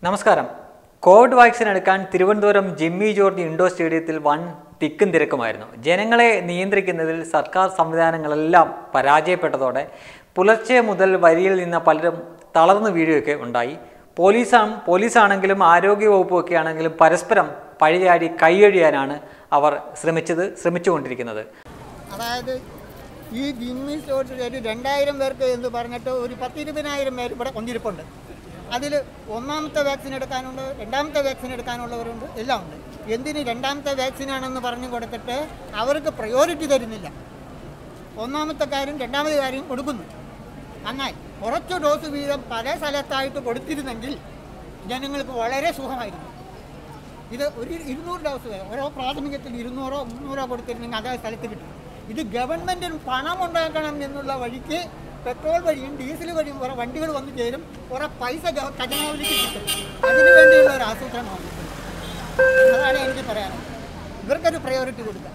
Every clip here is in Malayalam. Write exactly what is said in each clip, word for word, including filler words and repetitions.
നമസ്കാരം. കോവിഡ് വാക്സിൻ എടുക്കാൻ തിരുവനന്തപുരം ജിമ്മി ജോർജ് ഇൻഡോർ സ്റ്റേഡിയത്തിൽ വൻ തിക്കും തിരക്കുമായിരുന്നു. ജനങ്ങളെ നിയന്ത്രിക്കുന്നതിൽ സർക്കാർ സംവിധാനങ്ങളെല്ലാം പരാജയപ്പെട്ടതോടെ പുലർച്ചെ മുതൽ വരിയിൽ നിന്ന് പലരും തളർന്നു വീഴുകയൊക്കെ ഉണ്ടായി. പോലീസാണ് പോലീസാണെങ്കിലും ആരോഗ്യവകുപ്പും ഒക്കെ ആണെങ്കിലും പരസ്പരം പഴിചാടി കൈയഴിയാനാണ് അവർ ശ്രമിച്ചത് ശ്രമിച്ചുകൊണ്ടിരിക്കുന്നത്. അതായത് ഈ ജിമ്മി സ്റ്റോഴ്സിൽ രണ്ടായിരം പേർക്ക് എന്ന് പറഞ്ഞിട്ട് ഒരു പത്തിരുപതിനായിരം പേര് ഇവിടെ കൊണ്ടിരിപ്പുണ്ട്. അതിൽ ഒന്നാമത്തെ വാക്സിൻ എടുക്കാനുണ്ട്, രണ്ടാമത്തെ വാക്സിൻ എടുക്കാനുള്ളവരുണ്ട്, എല്ലാം ഉണ്ട്. എന്തിന് രണ്ടാമത്തെ വാക്സിനാണെന്ന് പറഞ്ഞു കൊടുത്തിട്ട് അവർക്ക് പ്രയോറിറ്റി തരുന്നില്ല. ഒന്നാമത്തെ കാര്യം രണ്ടാമത്തെ കാര്യം കൊടുക്കുന്നു. എന്നാൽ കുറച്ച് ഡോസ് വീതം പല സ്ഥലത്തായിട്ട് കൊടുത്തിരുന്നെങ്കിൽ ജനങ്ങൾക്ക് വളരെ സുഖമായിരുന്നു. ഇത് ഒരു ഇരുന്നൂറ് ഡോസ് വരെ ഓരോ പ്രാഥമികത്തിൽ ഇരുന്നൂറോ മുന്നൂറോ കൊടുത്തിരുന്നെങ്കിൽ അതേ സ്ഥലത്ത് കിട്ടും. ഇത് ഗവൺമെൻറ്റിന് പണം ഉണ്ടാക്കണം എന്നുള്ള വഴിക്ക് പെട്രോൾ വഴിയും ഡീസൽ വഴിയും കുറേ വണ്ടികൾ വന്നു ചേരും, കുറേ പൈസ ഖജനാവിലേക്ക് കിട്ടും. അതിനു വേണ്ടിയുള്ള ഒരു ആസൂത്രണമാണ്. അതാണ് എനിക്ക് പറയാനുള്ളത്. ഇവർക്കൊരു പ്രയോറിറ്റി കൊടുക്കുക.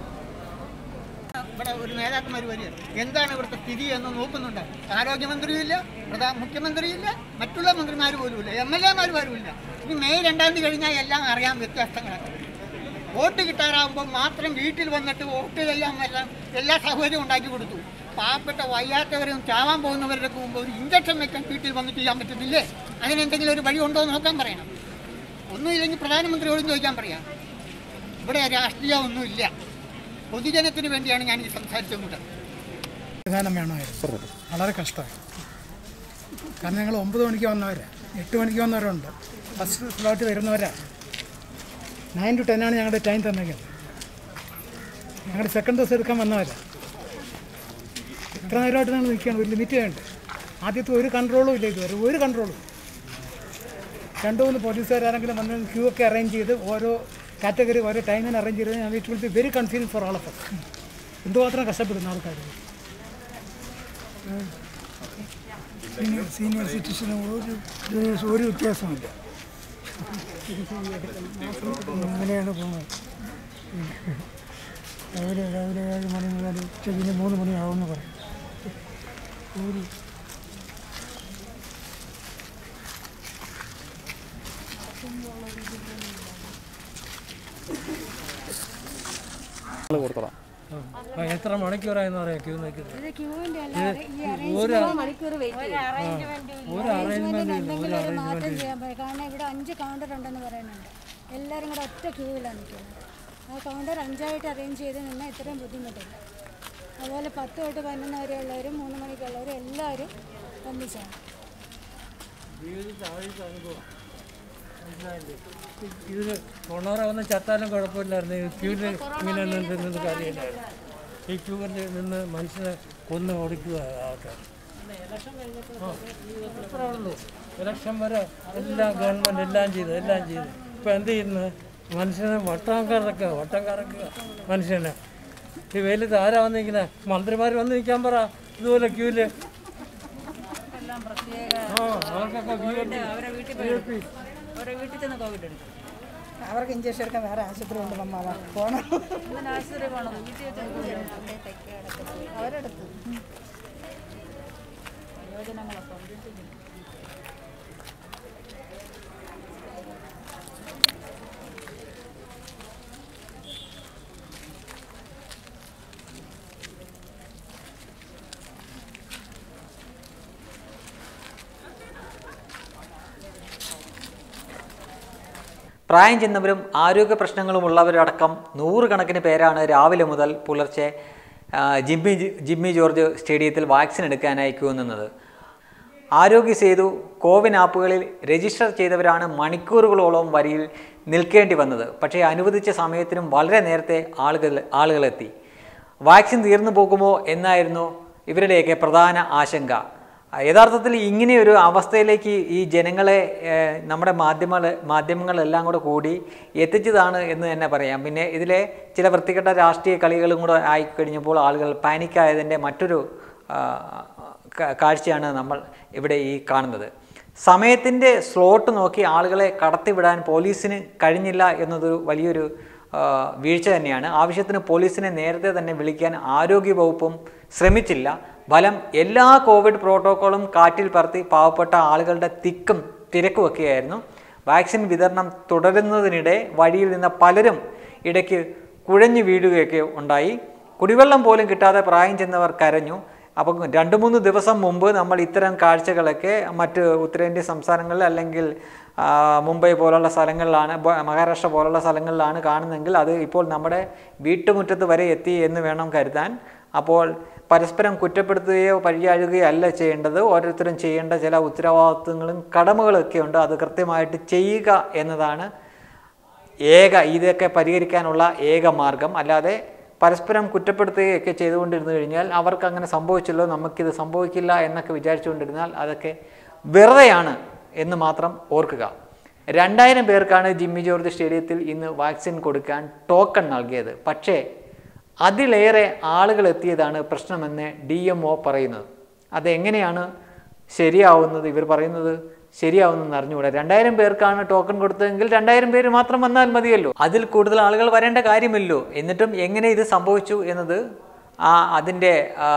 ഇവിടെ ഒരു നേതാക്കന്മാർ വരികയാണ്, എന്താണ് ഇവിടുത്തെ സ്ഥിതി എന്ന് നോക്കുന്നുണ്ട്. ആരോഗ്യമന്ത്രിയുമില്ല, പ്രധാന മുഖ്യമന്ത്രിയില്ല, മറ്റുള്ള മന്ത്രിമാർ പോലുമില്ല, എം എൽ എമാർ പോലുമില്ല. ഇനി മെയ് രണ്ടാം തീയതി കഴിഞ്ഞാൽ എല്ലാം അറിയാൻ വ്യത്യാസങ്ങളൊക്കെ. വോട്ട് കിട്ടാറാകുമ്പോൾ മാത്രം വീട്ടിൽ വന്നിട്ട് വോട്ടുകളെല്ലാം എല്ലാം എല്ലാ സൗകര്യവും ഉണ്ടാക്കി കൊടുത്തു. പാവപ്പെട്ട വയ്യാത്തവരും ചാവാൻ പോകുന്നവരുടെ മുമ്പ് ഒരു ഇഞ്ചക്ഷൻ വെക്കാൻ വീട്ടിൽ വന്നിട്ട് ചെയ്യാൻ പറ്റുന്നില്ലേ? അതിനെന്തെങ്കിലും ഒരു വഴി ഉണ്ടോ എന്ന് നോക്കാൻ പറയണം. ഒന്നുമില്ലെങ്കിൽ പ്രധാനമന്ത്രിയോടും ചോദിക്കാൻ പറയാം. ഇവിടെ രാഷ്ട്രീയം ഒന്നുമില്ല, പൊതുജനത്തിന് വേണ്ടിയാണ് ഞാൻ ഈ സംസാരിച്ചുകൊണ്ട്. സംവിധാനം വേണമായിരുന്നു. വളരെ കഷ്ടമായി. കാരണം ഞങ്ങൾ ഒമ്പത് മണിക്ക് വന്നവരാ, എട്ട് മണിക്ക് വന്നവരുണ്ട്, ഫസ്റ്റ് സ്ലോട്ട് വരുന്നവരാ. നയൻ ടു ടെൻ ആണ് ഞങ്ങളുടെ ടൈം തന്നേക്കുന്നത്. ഞങ്ങളുടെ സെക്കൻഡ് ഡോസ് എടുക്കാൻ വന്നവരാ. ഇത്ര നേരമായിട്ട് ഞങ്ങൾ നിൽക്കുകയാണ്. ഒരു ലിമിറ്റ് വേണ്ട. ആദ്യത്തെ ഒരു കൺട്രോളും ഇല്ല, ഇതുവരെ ഒരു കൺട്രോളും. രണ്ടു മൂന്ന് പോലീസുകാരെങ്കിലും വന്ന് ക്യൂ ഒക്കെ അറേഞ്ച് ചെയ്ത് ഓരോ കാറ്റഗറി ഓരോ ടൈമിന് അറേഞ്ച് ചെയ്ത് ഞാൻ it will be very confusing for all of us. എന്തുമാത്രം കഷ്ടപ്പെടുന്ന ആൾക്കാർ. സീനിയർ സിറ്റിസന് ഒരു ഒരു വ്യത്യാസമില്ല. അങ്ങനെയാണ് പോകുന്നത്. രാവിലെ രാവിലെ ഏഴ് മണി മുതൽ ഉച്ചതിന് മൂന്ന് മണിയാവുമെന്ന് പറയും. ഒരു എത്ര മണിക്കൂറായെന്ന് പറയാം ക്യൂ നിൽക്കുന്നത്? കാരണം ഇവിടെ അഞ്ച് കൗണ്ടർ ഉണ്ടെന്ന് പറയുന്നുണ്ട്. എല്ലാവരും കൂടെ ഒറ്റ ക്യൂവിലാണ് നിൽക്കുന്നത്. ആ കൗണ്ടർ അഞ്ചായിട്ട് അറേഞ്ച് ചെയ്ത് നിന്നാൽ ഇത്രയും ബുദ്ധിമുട്ടില്ല. അതുപോലെ പത്ത് തൊട്ട് പതിനൊന്ന് വരെയുള്ളവരും മൂന്ന് മണിക്കുള്ളവരും എല്ലാവരും ഒന്നിച്ചാണ്. ഇതിന് തൊണ്ണൂറാവുന്ന ചത്താലും കുഴപ്പമില്ലായിരുന്നു. ഈ ക്യൂവിൽ ഇങ്ങനെ നിന്നത് കാര്യമില്ലായിരുന്നു. ഈ ക്യൂവിൽ നിന്ന് മനുഷ്യനെ കൊന്ന് ഓടിക്കുക ആൾക്കാർ. അത്രേ ഉള്ളൂ. ഇലക്ഷൻ വരെ എല്ലാം ഗവൺമെൻറ് എല്ലാം ചെയ്തു എല്ലാം ചെയ്തു ഇപ്പം എന്ത് ചെയ്യുന്നത്? മനുഷ്യനെ വട്ടം കറക്കുക വട്ടം കറക്കുക മനുഷ്യനെ. ഈ വെയിലത്ത് ആരാ വന്നിരിക്കുന്നത്? മന്ത്രിമാർ വന്ന് നിൽക്കാൻ പറ. ഇതുപോലെ ക്യൂവില് ആ അവർക്കൊക്കെ അവർക്ക് ഇഞ്ചക്ഷൻ എടുക്കാൻ വേറെ ആശുപത്രി ഉണ്ട്. നമ്മൾ പോകണം, ആശുപത്രി പോകണം. അവരെടുത്ത് യോജനകളൊക്കെ പ്രായം ചെന്നവരും ആരോഗ്യ പ്രശ്നങ്ങളുമുള്ളവരടക്കം നൂറുകണക്കിന് പേരാണ് രാവിലെ മുതൽ പുലർച്ചെ ജിമ്മി ജിമ്മി ജോർജ് സ്റ്റേഡിയത്തിൽ വാക്സിൻ എടുക്കാനായി ക്യൂ നിന്നത്. ആരോഗ്യ സേതു കോവിൻ ആപ്പുകളിൽ രജിസ്റ്റർ ചെയ്തവരാണ് മണിക്കൂറുകളോളം വരിയിൽ നിൽക്കേണ്ടി വന്നത്. പക്ഷേ അനുവദിച്ച സമയത്തിനും വളരെ നേരത്തെ ആളുകൾ ആളുകളെത്തി. വാക്സിൻ തീർന്നു പോകുമോ എന്നായിരുന്നു ഇവരുടെയൊക്കെ പ്രധാന ആശങ്ക. യഥാർത്ഥത്തിൽ ഇങ്ങനെയൊരു അവസ്ഥയിലേക്ക് ഈ ജനങ്ങളെ നമ്മുടെ മാധ്യമങ്ങൾ മാധ്യമങ്ങളെല്ലാം കൂടെ കൂടി എത്തിച്ചതാണ് എന്ന് തന്നെ പറയാം. പിന്നെ ഇതിലെ ചില വൃത്തികെട്ട രാഷ്ട്രീയ കളികളും കൂടെ ആയിക്കഴിഞ്ഞപ്പോൾ ആളുകൾ പാനിക്കായതിൻ്റെ മറ്റൊരു കാഴ്ചയാണ് നമ്മൾ ഇവിടെ ഈ കാണുന്നത്. സമയത്തിൻ്റെ സ്ലോട്ട് നോക്കി ആളുകളെ കടത്തിവിടാൻ പോലീസിന് കഴിഞ്ഞില്ല എന്നതൊരു വലിയൊരു വീഴ്ച തന്നെയാണ്. ആവശ്യത്തിന് പോലീസിനെ നേരത്തെ തന്നെ വിളിക്കാൻ ആരോഗ്യവകുപ്പും ശ്രമിച്ചില്ല. ഫലം എല്ലാ കോവിഡ് പ്രോട്ടോക്കോളും കാറ്റിൽ പറത്തി പാവപ്പെട്ട ആളുകളുടെ തിക്കും തിരക്കുമൊക്കെയായിരുന്നു. വാക്സിൻ വിതരണം തുടരുന്നതിനിടെ വഴിയിൽ നിന്ന് പലരും ഇടയ്ക്ക് കുഴഞ്ഞു വീഴുകയൊക്കെ ഉണ്ടായി. കുടിവെള്ളം പോലും കിട്ടാതെ പ്രായം ചെന്നവർ കരഞ്ഞു. അപ്പം രണ്ട് മൂന്ന് ദിവസം മുമ്പ് നമ്മൾ ഇത്തരം കാഴ്ചകളൊക്കെ മറ്റ് ഉത്തരേന്ത്യൻ സംസ്ഥാനങ്ങളിൽ അല്ലെങ്കിൽ മുംബൈ പോലുള്ള സ്ഥലങ്ങളിലാണ്, മഹാരാഷ്ട്ര പോലുള്ള സ്ഥലങ്ങളിലാണ് കാണുന്നതെങ്കിൽ അത് ഇപ്പോൾ നമ്മുടെ വീട്ടുമുറ്റത്ത് വരെ എത്തി എന്ന് വേണം കരുതാൻ. അപ്പോൾ പരസ്പരം കുറ്റപ്പെടുത്തുകയോ പഴിയാഴുകയോ അല്ല ചെയ്യേണ്ടത്. ഓരോരുത്തരും ചെയ്യേണ്ട ചില ഉത്തരവാദിത്വങ്ങളും കടമകളൊക്കെ ഉണ്ട്. അത് കൃത്യമായിട്ട് ചെയ്യുക എന്നതാണ് ഏക ഇതൊക്കെ പരിഹരിക്കാനുള്ള ഏക മാർഗം. അല്ലാതെ പരസ്പരം കുറ്റപ്പെടുത്തുകയൊക്കെ ചെയ്തുകൊണ്ടിരുന്നു കഴിഞ്ഞാൽ അവർക്ക് അങ്ങനെ സംഭവിച്ചല്ലോ, നമുക്കിത് സംഭവിക്കില്ല എന്നൊക്കെ വിചാരിച്ചുകൊണ്ടിരുന്നാൽ അതൊക്കെ വെറുതെയാണ് എന്ന് മാത്രം ഓർക്കുക. രണ്ടായിരം പേർക്കാണ് ജിമ്മി ജോർജ് സ്റ്റേഡിയത്തിൽ ഇന്ന് വാക്സിൻ കൊടുക്കാൻ ടോക്കൺ നൽകിയത്. പക്ഷേ അതിലേറെ ആളുകൾ എത്തിയതാണ് പ്രശ്നമെന്ന് ഡി എം ഒ പറയുന്നത്. അതെങ്ങനെയാണ് ശരിയാവുന്നത്? ഇവർ പറയുന്നത് ശരിയാവുന്നെന്ന് അറിഞ്ഞുകൂടെ. രണ്ടായിരം പേർക്കാണ് ടോക്കൺ കൊടുത്തതെങ്കിൽ രണ്ടായിരം പേര് മാത്രം വന്നാൽ മതിയല്ലോ, അതിൽ കൂടുതൽ ആളുകൾ വരേണ്ട കാര്യമില്ലല്ലോ. എന്നിട്ടും എങ്ങനെ ഇത് സംഭവിച്ചു എന്നത് ആ അതിൻ്റെ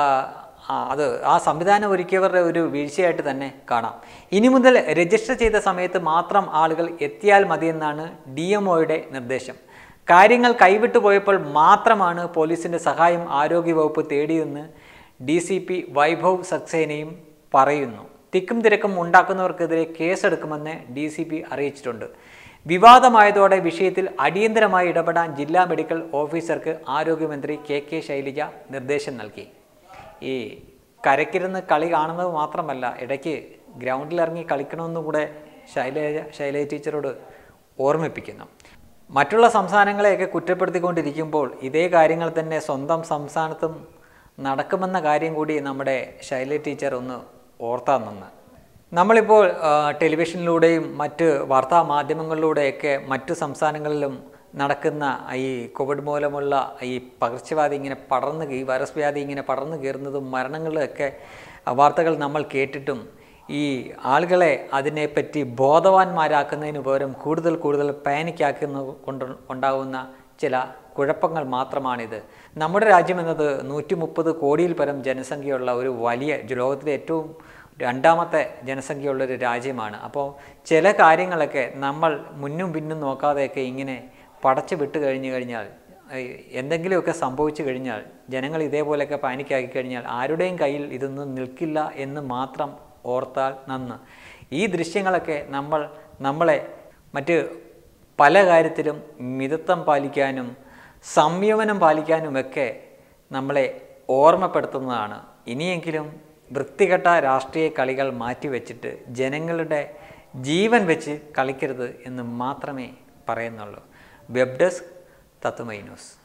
അത് ആ സംവിധാനം ഒരുക്കിയവരുടെ ഒരു വീഴ്ചയായിട്ട് തന്നെ കാണാം. ഇനി മുതൽ രജിസ്റ്റർ ചെയ്ത സമയത്ത് മാത്രം ആളുകൾ എത്തിയാൽ മതിയെന്നാണ് ഡി എം ഒയുടെ നിർദ്ദേശം. കാര്യങ്ങൾ കൈവിട്ടു പോയപ്പോൾ മാത്രമാണ് പോലീസിൻ്റെ സഹായം ആരോഗ്യവകുപ്പ് തേടിയെന്ന് ഡി സി പി വൈഭവ് സക്സേനയും പറയുന്നു. തിക്കും തിരക്കും ഉണ്ടാക്കുന്നവർക്കെതിരെ കേസെടുക്കുമെന്ന് ഡി സി പി അറിയിച്ചിട്ടുണ്ട്. വിവാദമായതോടെ വിഷയത്തിൽ അടിയന്തരമായി ഇടപെടാൻ ജില്ലാ മെഡിക്കൽ ഓഫീസർക്ക് ആരോഗ്യമന്ത്രി കെ കെ ശൈലജ നിർദ്ദേശം നൽകി. ഈ കരക്കിരുന്ന് കളി കാണുന്നത് മാത്രമല്ല, ഇടയ്ക്ക് ഗ്രൗണ്ടിലിറങ്ങി കളിക്കണമെന്നും കൂടെ ശൈലജ ശൈലജ ടീച്ചറോട് ഓർമ്മിപ്പിക്കുന്നു. മറ്റുള്ള സംസ്ഥാനങ്ങളെയൊക്കെ കുറ്റപ്പെടുത്തിക്കൊണ്ടിരിക്കുമ്പോൾ ഇതേ കാര്യങ്ങൾ തന്നെ സ്വന്തം സംസ്ഥാനത്തും നടക്കുമെന്ന കാര്യം കൂടി നമ്മുടെ ശൈലജ ടീച്ചർ ഒന്ന് ഓർത്താൽ നന്ന്. നമ്മളിപ്പോൾ ടെലിവിഷനിലൂടെയും മറ്റ് വാർത്താ മാധ്യമങ്ങളിലൂടെയൊക്കെ മറ്റു സംസ്ഥാനങ്ങളിലും നടക്കുന്ന ഈ കോവിഡ് മൂലമുള്ള ഈ പകർച്ചവ്യാധി ഇങ്ങനെ പടർന്ന് ഈ വൈറസ് വ്യാധി ഇങ്ങനെ പടർന്നു കയറുന്നതും മരണങ്ങളിലൊക്കെ വാർത്തകൾ നമ്മൾ കേട്ടിട്ടും ഈ ആളുകളെ അതിനെപ്പറ്റി ബോധവാന്മാരാക്കുന്നതിന് പകരം കൂടുതൽ കൂടുതൽ പാനിക്കാക്കുന്ന കൊണ്ട് ഉണ്ടാകുന്ന ചില കുഴപ്പങ്ങൾ മാത്രമാണിത്. നമ്മുടെ രാജ്യം എന്നത് നൂറ്റി മുപ്പത് കോടിയിൽ പരം ജനസംഖ്യയുള്ള ഒരു വലിയ ലോകത്തിലെ ഏറ്റവും രണ്ടാമത്തെ ജനസംഖ്യയുള്ളൊരു രാജ്യമാണ്. അപ്പോൾ ചില കാര്യങ്ങളൊക്കെ നമ്മൾ മുന്നും പിന്നും നോക്കാതെയൊക്കെ ഇങ്ങനെ പടച്ചു വിട്ട് കഴിഞ്ഞു കഴിഞ്ഞാൽ, എന്തെങ്കിലുമൊക്കെ സംഭവിച്ചു കഴിഞ്ഞാൽ, ജനങ്ങൾ ഇതേപോലെയൊക്കെ പാനിക്കാക്കി കഴിഞ്ഞാൽ ആരുടെയും കയ്യിൽ ഇതൊന്നും നിൽക്കില്ല എന്ന് മാത്രം ഓർത്താൽ നന്ന്. ഈ ദൃശ്യങ്ങളൊക്കെ നമ്മൾ നമ്മളെ മറ്റ് പല കാര്യത്തിലും മിതത്വം പാലിക്കാനും സംയമനം പാലിക്കാനുമൊക്കെ നമ്മളെ ഓർമ്മപ്പെടുത്തുന്നതാണ്. ഇനിയെങ്കിലും വൃത്തികെട്ട രാഷ്ട്രീയ കളികൾ മാറ്റിവെച്ചിട്ട് ജനങ്ങളുടെ ജീവൻ വെച്ച് കളിക്കരുത് എന്ന് മാത്രമേ പറയുന്നുള്ളൂ. Web desk Tatwamayi news.